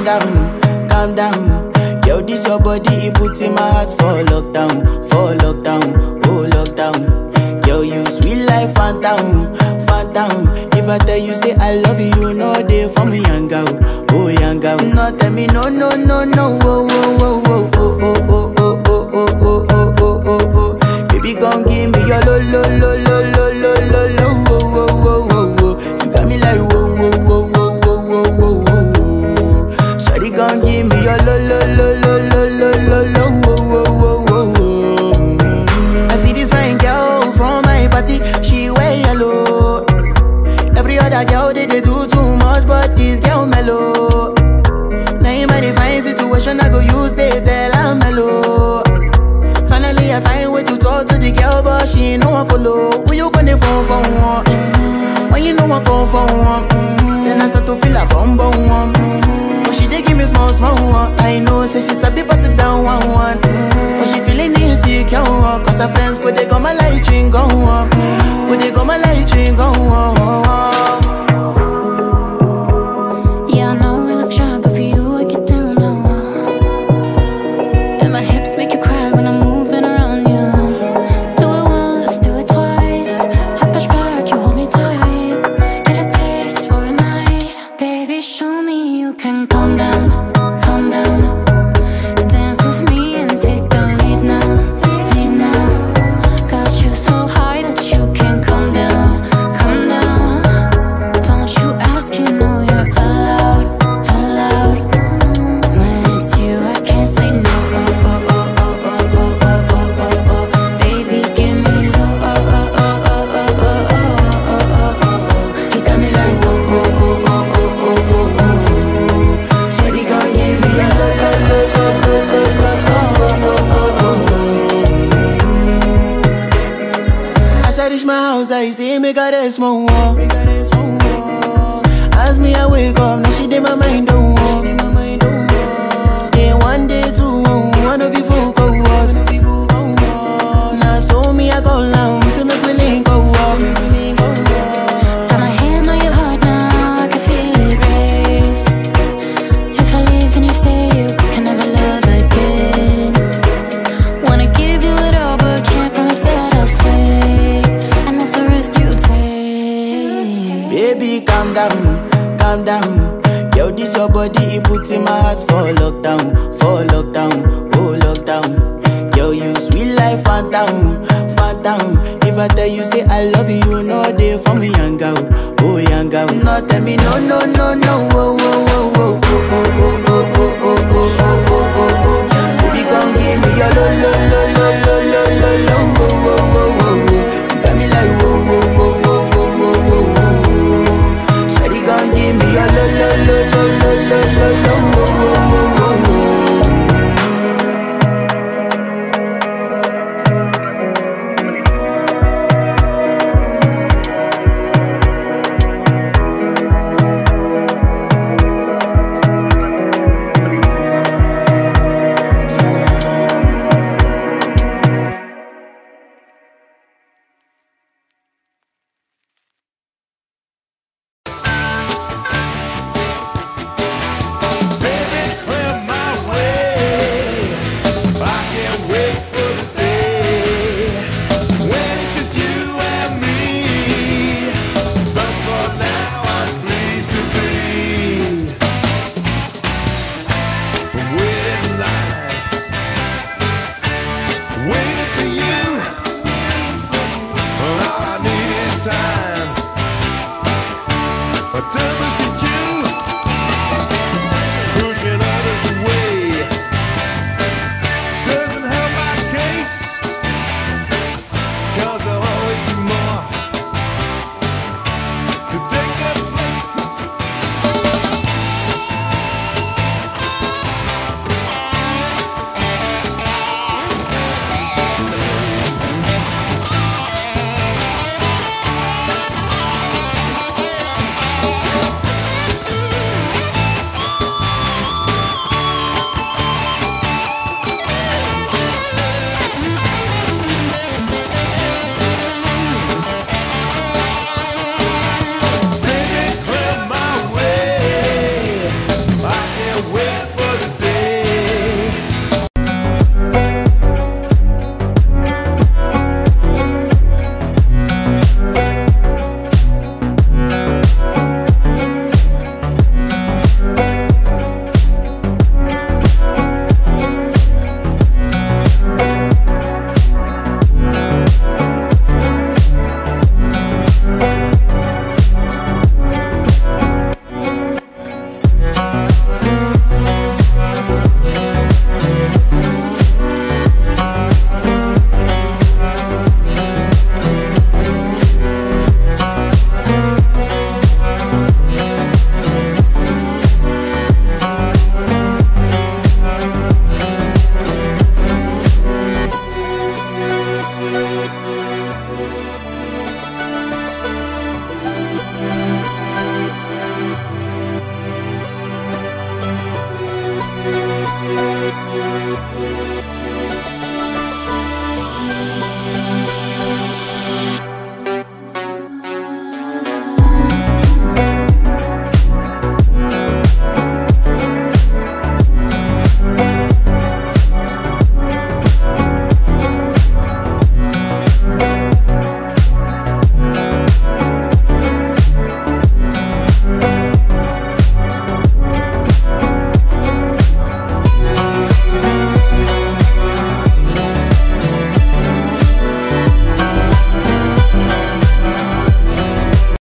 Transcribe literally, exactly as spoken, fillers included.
down, calm down. Yo, this your body, it puts in my heart for lockdown, for lockdown, oh lockdown. Yo, you sweet life, phantom, phantom. If I tell you say I love you, you know they for me, young girl, oh young girl. No, tell me no, no, no, no, oh, oh, oh, oh, oh, oh, oh, oh, oh, oh, oh, oh, oh, oh. Baby, gon' give me your lo, lo, lo, lo, lo, lo, lo, lo, oh, oh, oh, oh, oh. You got me like whoa, whoa, whoa, whoa, whoa, whoa, whoa, whoa. Shawty gon' give me your lo, lo, lo, lo, lo, lo, lo, lo, oh, oh, oh, oh, oh. I see this fine girl from my party, she wear yellow. Every other girl they, they do too much, but this girl mellow. Now in my divine situation, I go use they tell I'm mellow. Finally I find way to talk to the girl, but she ain't no one follow. Who you gonna phone for one? Mm-hmm. When you know I come for one, mm-hmm. Then I start to feel a bum bum one. Mm-hmm. But she dey give me small small one. I know say she sabi pass it down one one. Mm-hmm. But she feeling insecure, cause her friends go they come my light ring go on. Go they come my light ring go on. I say make her rest more. As me I wake up, now she did my mind don't walk. Then one day two, one of you folk go was. Now so me I go down, so make we link go walk. Got my hand on your heart now, I can feel it race. If I leave then you say you can never love again. Wanna give you it all but can't promise that I'll stay. Baby, calm down, calm down. Yo, this your body, it puts in my heart for lockdown, for lockdown, oh lockdown. Yo, you sweet life, phantom, phantom. If I tell you say I love you, you know they for me, young girl, oh young girl. No, tell me no, no, no, no, oh, oh, oh, oh, oh, oh, oh, oh, oh, oh, oh, oh, oh. Baby, come give me your lo, lo, lo, lo, lo, lo, lo, lo, oh, oh, oh, oh. You got me like whoa, whoa, whoa, whoa. Give me your lo lo lo lo lo lo lo lo. Time, but time is the